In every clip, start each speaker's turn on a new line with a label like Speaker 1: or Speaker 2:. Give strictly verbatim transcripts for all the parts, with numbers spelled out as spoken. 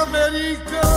Speaker 1: America.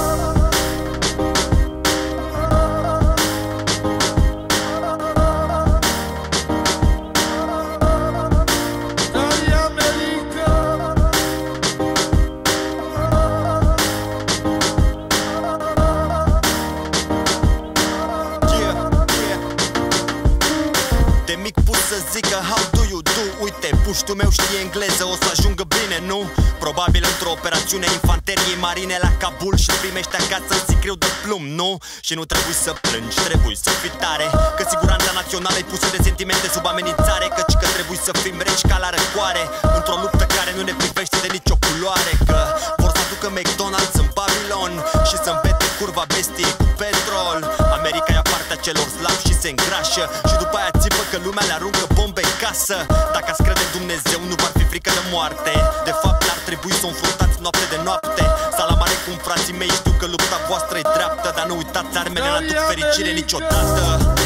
Speaker 2: De mic pus să zică how do you do. Uite, puștul meu știe engleză, o să ajungă bine, nu? Probabil într-o operațiune infanteriei marine la Kabul și primește acasă în sicriu de plumb, nu? Și nu trebuie să plângi, trebuie să fii tare, că siguranța națională e pusă de sentimente sub amenințare. Căci că trebuie să fim reci ca la răcoare, într-o luptă care nu ne privește de nicio culoare. Că vor să aducă McDonald's în Babilon și să împete curva bestiei cu petrol. America e partea celor slabi și se îngrașă și după aia țipă că lumea le aruncă bombe în casă. Dacă ați crede în Dumnezeu, nu v-ar fi frică de moarte. De fapt, n-ar trebui să o înfruntați noapte de noapte. Salam aleikum, frații mei, știu că lupta voastră e dreaptă, dar nu uitați, armele n-aduc fericire niciodată.